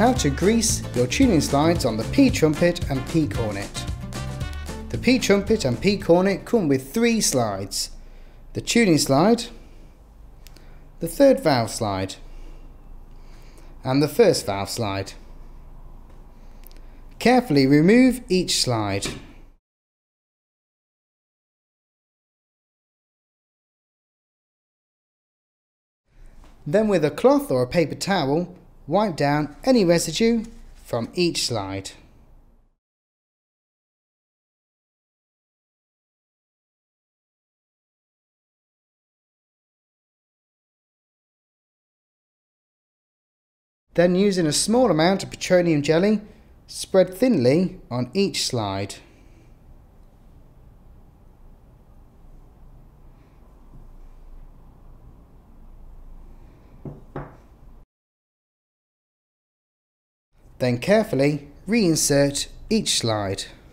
How to grease your tuning slides on the pTrumpet and pCornet. The pTrumpet and pCornet come with 3 slides: the tuning slide, the third valve slide, and the first valve slide. Carefully remove each slide. Then with a cloth or a paper towel, wipe down any residue from each slide. Then, using a small amount of petroleum jelly, spread thinly on each slide. Then carefully reinsert each slide.